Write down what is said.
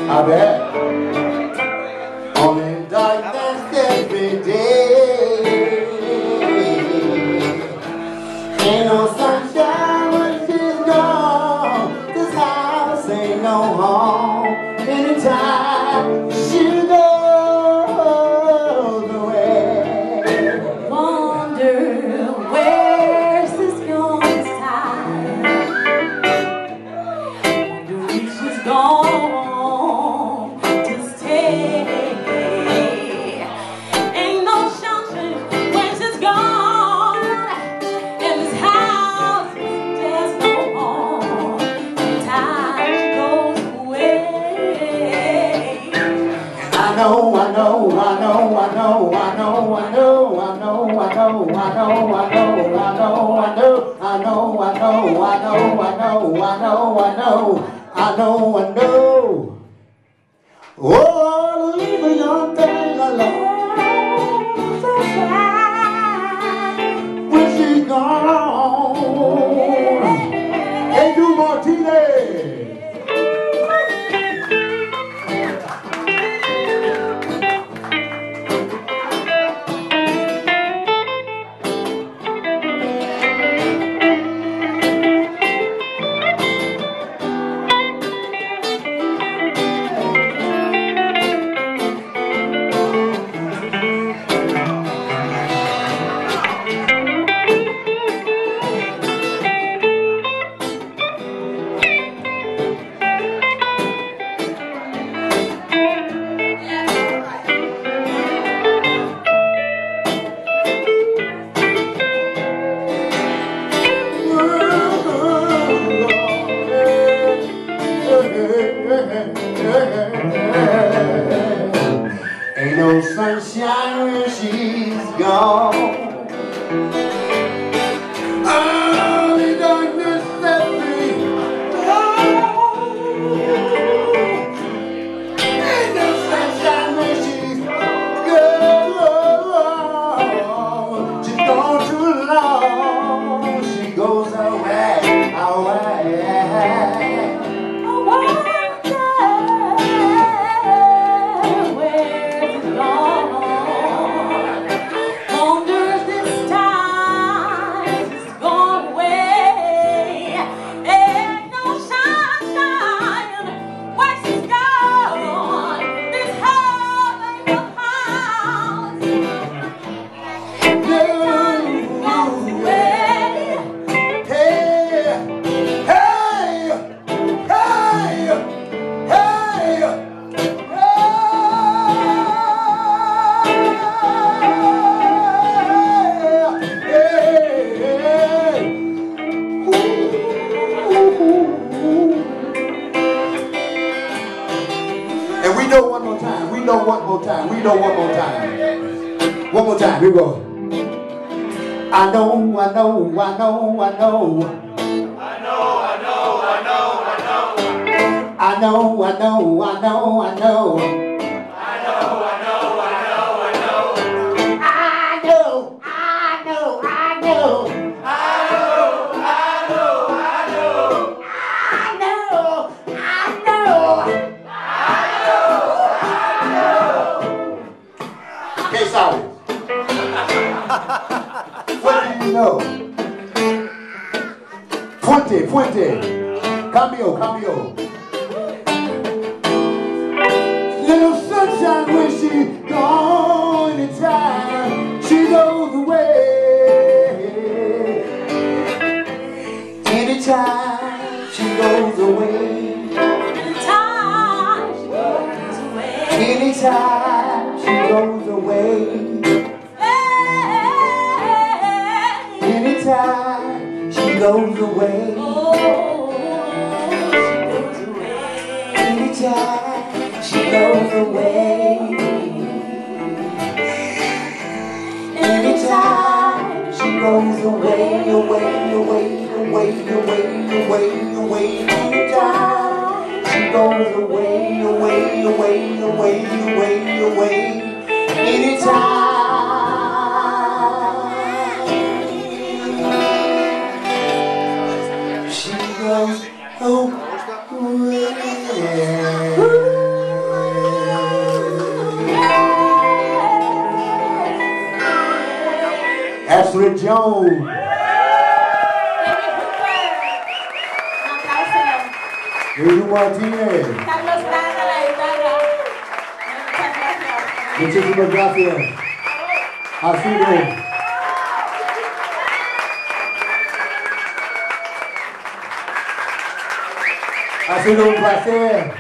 I bet. Only darkness every day. Ain't no sunshine when she's gone. This house ain't no home. Anytime she goes away. Wonder where's this young time? Wonder if she's gone to stay. Ain't no sunshine when she's gone. In this house there's no home. Time she goes away. I know, I know, I know, I know, I know, I know, I know, I know, I know, I know, I know, I know, I know, I know, I know, I know, I know, I know, I know. Oh, leave a young thing alone. So sad when she's gone. Hey, do Martinez. Ain't no sunshine when she's gone. Only darkness every day. Ain't no sunshine when she's gone. She's gone too long. She goes away, away. And we know one more time. We know one more time. We know one more time. One more time. Here we go. I know, I know, I know, I know. I know, I know, I know, I know. I know, I know, I know, I know. I know, I know, I know, I know. I know, I know, I know. I know, I know, I know. Okay, sorry. What do you know? Fuente. Cambio. Little sunshine when she's gone. Anytime she goes away. Anytime she goes away. Anytime she goes away. Anytime she goes away. Anytime she goes away. Anytime she goes away. Anytime she goes away, away. Anytime she goes away. Anytime. She goes away. Ashley Jones. David Hooper. Un aplauso. Edu Martinez. Carlos Grana, la guitarra. Muchas gracias. Muchísimas gracias. Ha sido un placer.